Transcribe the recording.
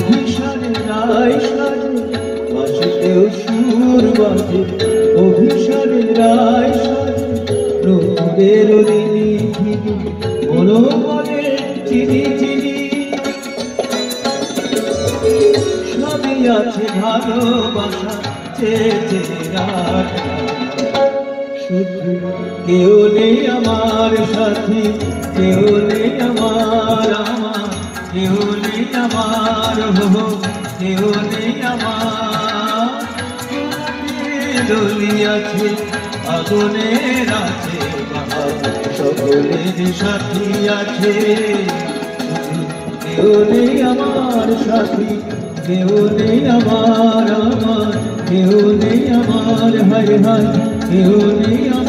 অভিসারে রায় সাজে বাঁশিতেও সুর বাজে, অভিসারে রায় সাজে নূপুরের দিনী ঝিনি, মনোবলে চিনি চিনি। সবই আছে ভালোবাসা চেয়ে রাখা, শুধু কেউ নেই আমার সাথী, কেউ নেই আমার আমার, কেউ নেই আমার হো, কেউ নেই আমার। দলি আছে আগুনের আছে সকলের সাথী আছে, কেউ নেই আমার সাথী, কেউ নেই আমার আমার, কেউ নেই আমার হায় হায়, কেউ নেই আমার।